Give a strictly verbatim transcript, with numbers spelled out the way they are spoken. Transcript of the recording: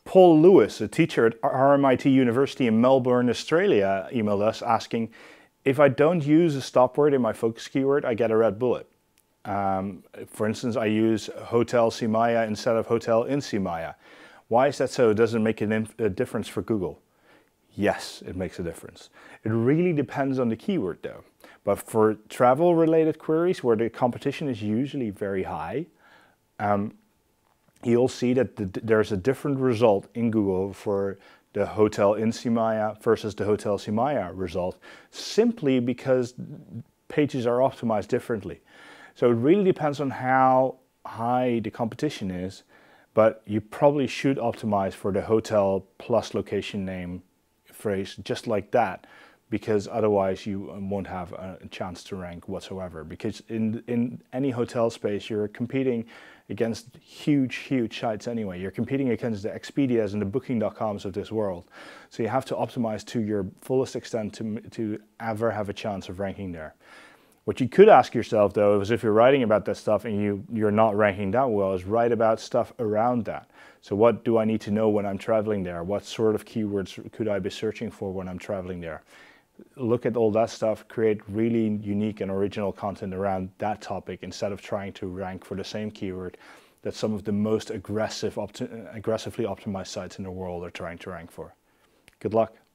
Paul Lewis, a teacher at R M I T University in Melbourne, Australia, emailed us asking, if I don't use a stop word in my focus keyword, I get a red bullet. Um, for instance, I use Hotel Simaya instead of Hotel in Simaya. Why is that so? Does it make a, a difference for Google? Yes, it makes a difference. It really depends on the keyword though. But for travel related queries where the competition is usually very high, um, you'll see that the, there's a different result in Google for the Hotel in Simaya versus the Hotel Simaya result, simply because pages are optimized differently. So it really depends on how high the competition is, but you probably should optimize for the hotel plus location name phrase just like that, because otherwise you won't have a chance to rank whatsoever. Because in, in any hotel space, you're competing against huge, huge sites anyway. You're competing against the Expedias and the Booking dot coms of this world. So you have to optimize to your fullest extent to, to ever have a chance of ranking there. What you could ask yourself though, is if you're writing about that stuff and you, you're not ranking that well, is write about stuff around that. So what do I need to know when I'm traveling there? What sort of keywords could I be searching for when I'm traveling there? Look at all that stuff, create really unique and original content around that topic instead of trying to rank for the same keyword that some of the most aggressive, opti- aggressively optimized sites in the world are trying to rank for. Good luck.